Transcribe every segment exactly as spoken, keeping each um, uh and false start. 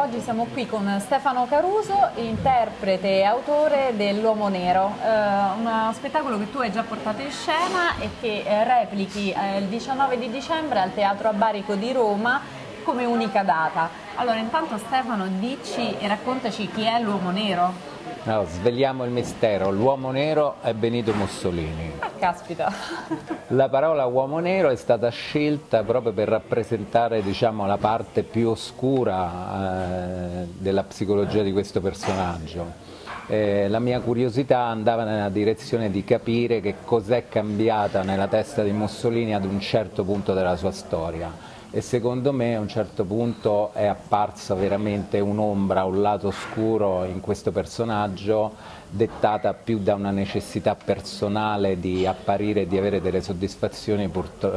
oggi siamo qui con Stefano Caruso, interprete e autore dell'Uomo Nero, eh, uno spettacolo che tu hai già portato in scena e che eh, replichi eh, il diciannove di dicembre al Teatro Abbarico di Roma come unica data. Allora, intanto Stefano, dici e raccontaci chi è l'Uomo Nero. No, sveliamo il mistero, l'uomo nero è Benito Mussolini. Ah, caspita! La parola uomo nero è stata scelta proprio per rappresentare, diciamo, la parte più oscura eh, della psicologia di questo personaggio. Eh, la mia curiosità andava nella direzione di capire che cos'è cambiata nella testa di Mussolini ad un certo punto della sua storia. E secondo me a un certo punto è apparsa veramente un'ombra, un lato oscuro in questo personaggio, dettata più da una necessità personale di apparire e di avere delle soddisfazioni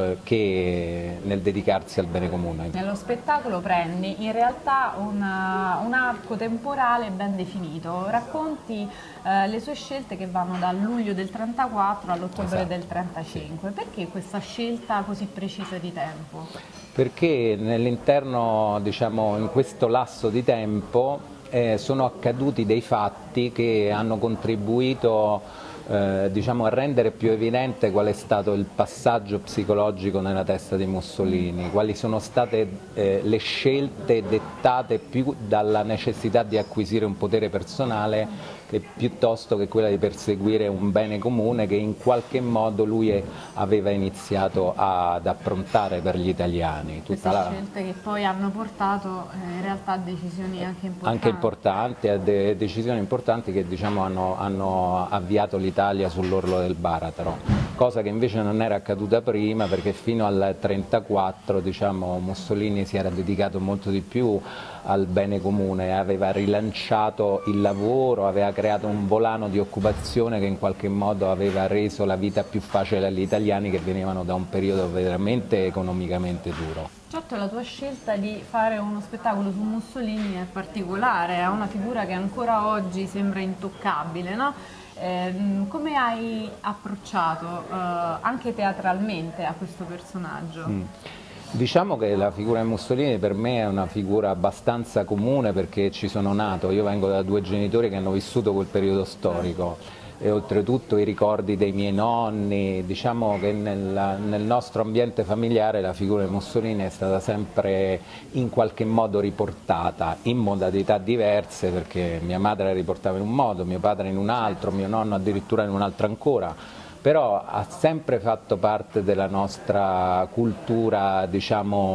che nel dedicarsi al bene comune. Nello spettacolo prendi in realtà una, un arco temporale ben definito, racconti eh, le sue scelte che vanno dal luglio del trentaquattro all'ottobre Esatto. del trentacinque. Perché questa scelta così precisa di tempo? Perché nell'interno, diciamo, in questo lasso di tempo eh, sono accaduti dei fatti che hanno contribuito eh, diciamo, a rendere più evidente qual è stato il passaggio psicologico nella testa di Mussolini, quali sono state eh, le scelte dettate più dalla necessità di acquisire un potere personale che piuttosto che quella di perseguire un bene comune che in qualche modo lui aveva iniziato ad approntare per gli italiani. Queste Tutta la... scelte che poi hanno portato eh, in realtà a decisioni anche importanti. Anche importanti, a de decisioni importanti che, diciamo, hanno, hanno avviato l'Italia sull'orlo del baratro, cosa che invece non era accaduta prima, perché fino al trentaquattro, diciamo, Mussolini si era dedicato molto di più al bene comune, aveva rilanciato il lavoro, aveva creato un volano di occupazione che in qualche modo aveva reso la vita più facile agli italiani che venivano da un periodo veramente economicamente duro. Certo, la tua scelta di fare uno spettacolo su Mussolini è particolare, è una figura che ancora oggi sembra intoccabile, no? Eh, come hai approcciato eh, anche teatralmente a questo personaggio? Mm. Diciamo che la figura di Mussolini per me è una figura abbastanza comune perché ci sono nato, io vengo da due genitori che hanno vissuto quel periodo storico e oltretutto i ricordi dei miei nonni, diciamo che nel, nel nostro ambiente familiare la figura di Mussolini è stata sempre in qualche modo riportata in modalità diverse, perché mia madre la riportava in un modo, mio padre in un altro, mio nonno addirittura in un altro ancora. Però ha sempre fatto parte della nostra cultura, diciamo,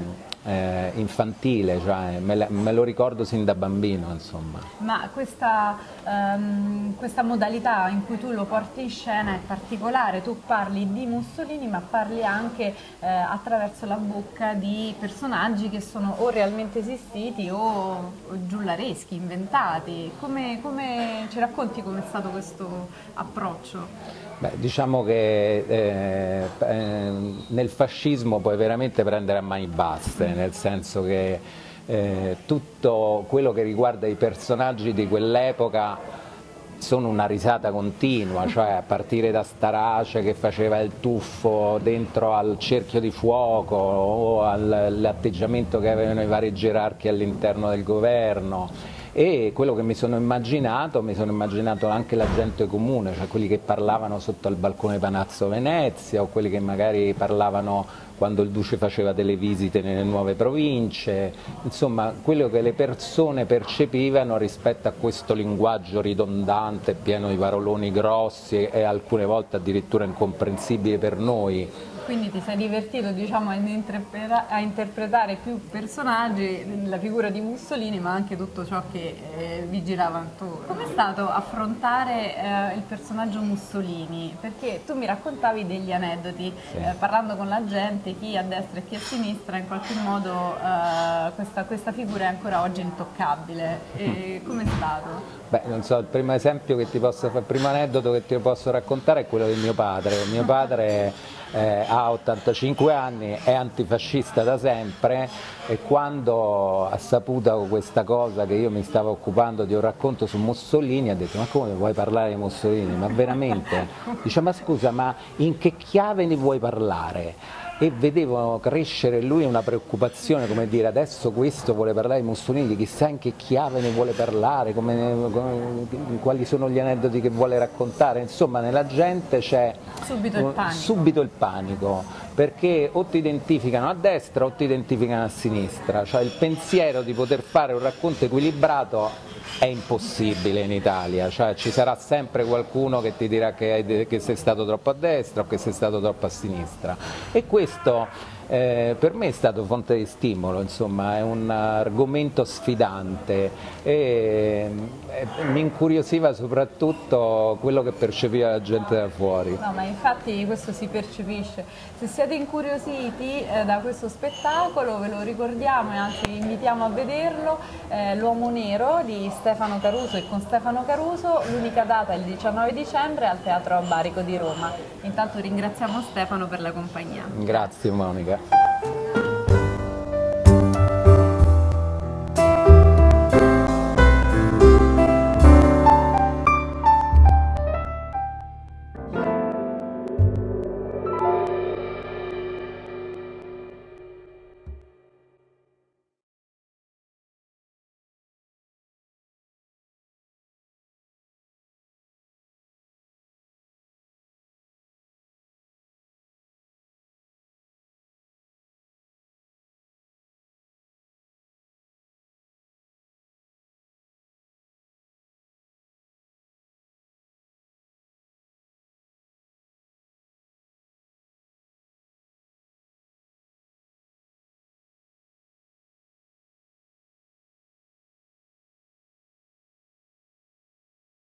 eh, infantile, cioè me, me lo ricordo sin da bambino, insomma. Ma questa, um, questa modalità in cui tu lo porti in scena è particolare, tu parli di Mussolini ma parli anche eh, attraverso la bocca di personaggi che sono o realmente esistiti o, o giullareschi, inventati. Come, come ci racconti com'è stato questo approccio? Beh, diciamo che eh, eh, nel fascismo puoi veramente prendere a mani basse, nel senso che eh, tutto quello che riguarda i personaggi di quell'epoca sono una risata continua, cioè a partire da Starace che faceva il tuffo dentro al cerchio di fuoco o all'atteggiamento che avevano i vari gerarchi all'interno del governo. E quello che mi sono immaginato, mi sono immaginato anche la gente comune, cioè quelli che parlavano sotto al balcone Palazzo Venezia o quelli che magari parlavano quando il Duce faceva delle visite nelle nuove province, insomma quello che le persone percepivano rispetto a questo linguaggio ridondante, pieno di paroloni grossi e alcune volte addirittura incomprensibili per noi. Quindi ti sei divertito, diciamo, a, interpreta a interpretare più personaggi, la figura di Mussolini, ma anche tutto ciò che eh, vi girava intorno. Com'è stato affrontare eh, il personaggio Mussolini? Perché tu mi raccontavi degli aneddoti, sì. eh, parlando con la gente, chi a destra e chi a sinistra, in qualche modo eh, questa, questa figura è ancora oggi intoccabile. Com'è stato? Beh, non so, il primo esempio che ti posso fare, il primo aneddoto che ti posso raccontare è quello di mio padre. Mio padre eh, ha ottantacinque anni, è antifascista da sempre, e quando ha saputo questa cosa, che io mi stavo occupando di un racconto su Mussolini, ha detto: ma come vuoi parlare di Mussolini? Ma veramente? Dice: ma scusa, ma in che chiave ne vuoi parlare? E vedevo crescere in lui una preoccupazione, come dire, adesso questo vuole parlare di Mussolini, chissà in che chiave ne vuole parlare, come, come, quali sono gli aneddoti che vuole raccontare. Insomma, nella gente c'è subito il panico. subito il panico, perché o ti identificano a destra o ti identificano a sinistra, cioè il pensiero di poter fare un racconto equilibrato è impossibile in Italia, cioè ci sarà sempre qualcuno che ti dirà che, che sei stato troppo a destra o che sei stato troppo a sinistra, e questo eh, per me è stato fonte di stimolo, insomma è un argomento sfidante e, e mi incuriosiva soprattutto quello che percepiva la gente da fuori. No, ma infatti questo si percepisce. Se siete incuriositi eh, da questo spettacolo, ve lo ricordiamo e anzi vi invitiamo a vederlo, eh, L'Uomo Nero di Stefano Caruso e con Stefano Caruso. L'unica data è il diciannove dicembre al Teatro Abbarico di Roma. Intanto ringraziamo Stefano per la compagnia. Grazie Monica.